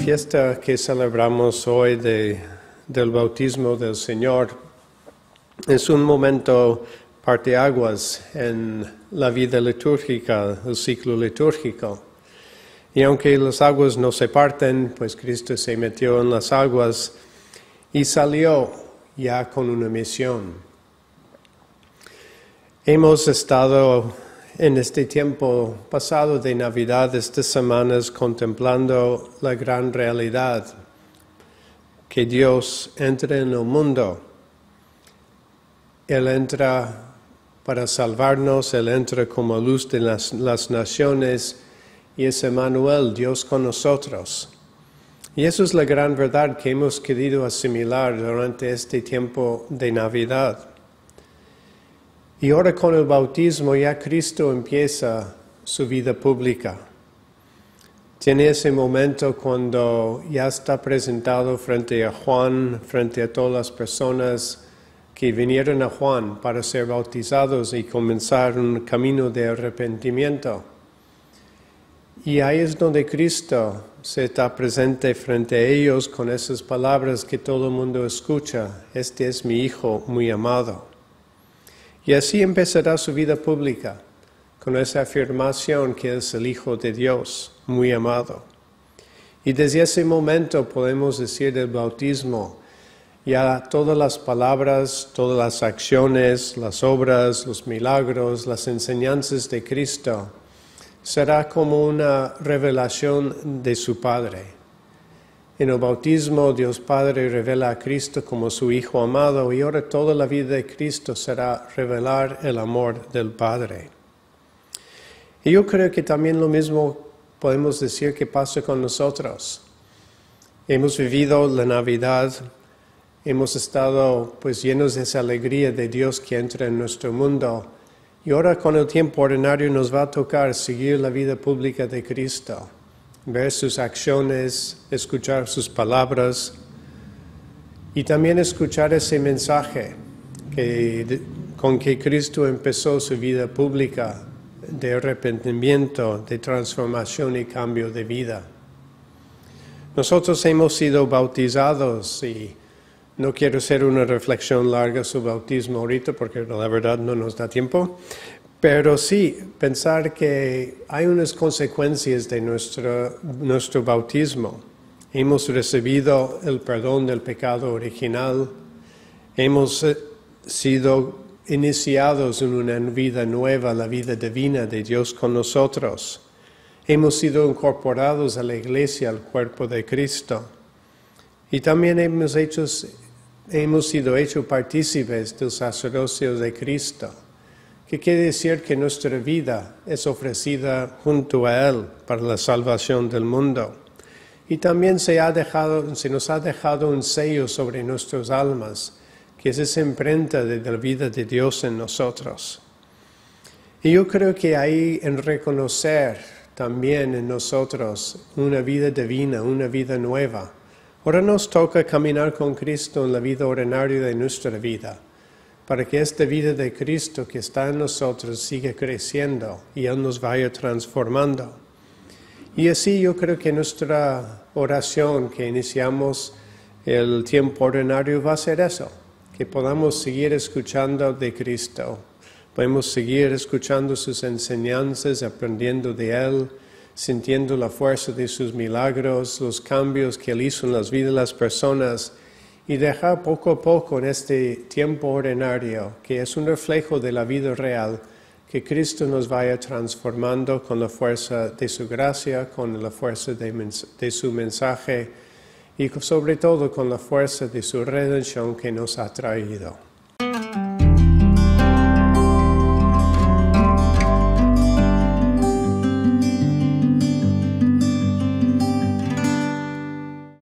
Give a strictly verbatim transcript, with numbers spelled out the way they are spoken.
fiesta que celebramos hoy de, del bautismo del Señor es un momento parteaguas en la vida litúrgica, el ciclo litúrgico. Y aunque las aguas no se parten, pues Cristo se metió en las aguas y salió ya con una misión. Hemos estado en este tiempo pasado de Navidad, estas semanas, contemplando la gran realidad, que Dios entra en el mundo. Él entra para salvarnos, Él entra como luz de las, las naciones, y es Emmanuel, Dios con nosotros. Y eso es la gran verdad que hemos querido asimilar durante este tiempo de Navidad. Y ahora con el bautismo ya Cristo empieza su vida pública. Tiene ese momento cuando ya está presentado frente a Juan, frente a todas las personas que vinieron a Juan para ser bautizados y comenzar un camino de arrepentimiento. Y ahí es donde Cristo se está presente frente a ellos con esas palabras que todo el mundo escucha: este es mi Hijo muy amado. Y así empezará su vida pública, con esa afirmación que es el Hijo de Dios, muy amado. Y desde ese momento podemos decir del bautismo, ya todas las palabras, todas las acciones, las obras, los milagros, las enseñanzas de Cristo, será como una revelación de su Padre. En el bautismo, Dios Padre revela a Cristo como su Hijo amado, y ahora toda la vida de Cristo será revelar el amor del Padre. Y yo creo que también lo mismo podemos decir que pasa con nosotros. Hemos vivido la Navidad, hemos estado pues llenos de esa alegría de Dios que entra en nuestro mundo, y ahora con el tiempo ordinario nos va a tocar seguir la vida pública de Cristo. Ver sus acciones, escuchar sus palabras y también escuchar ese mensaje que, de, con que Cristo empezó su vida pública de arrepentimiento, de transformación y cambio de vida. Nosotros hemos sido bautizados y no quiero hacer una reflexión larga sobre bautismo ahorita porque la verdad no nos da tiempo. Pero sí, pensar que hay unas consecuencias de nuestro, nuestro bautismo. Hemos recibido el perdón del pecado original, hemos sido iniciados en una vida nueva, la vida divina de Dios con nosotros. Hemos sido incorporados a la iglesia, al cuerpo de Cristo. Y también hemos, hecho, hemos sido hechos partícipes del sacerdocio de Cristo, que quiere decir que nuestra vida es ofrecida junto a Él para la salvación del mundo. Y también se, ha dejado, se nos ha dejado un sello sobre nuestras almas, que es esa imprenta de la vida de Dios en nosotros. Y yo creo que ahí en reconocer también en nosotros una vida divina, una vida nueva. Ahora nos toca caminar con Cristo en la vida ordinaria de nuestra vida, para que esta vida de Cristo que está en nosotros siga creciendo y Él nos vaya transformando. Y así yo creo que nuestra oración que iniciamos el tiempo ordinario va a ser eso, que podamos seguir escuchando de Cristo, podemos seguir escuchando sus enseñanzas, aprendiendo de Él, sintiendo la fuerza de sus milagros, los cambios que Él hizo en las vidas de las personas, y dejar poco a poco en este tiempo ordinario, que es un reflejo de la vida real, que Cristo nos vaya transformando con la fuerza de su gracia, con la fuerza de, de su mensaje y sobre todo con la fuerza de su redención que nos ha traído.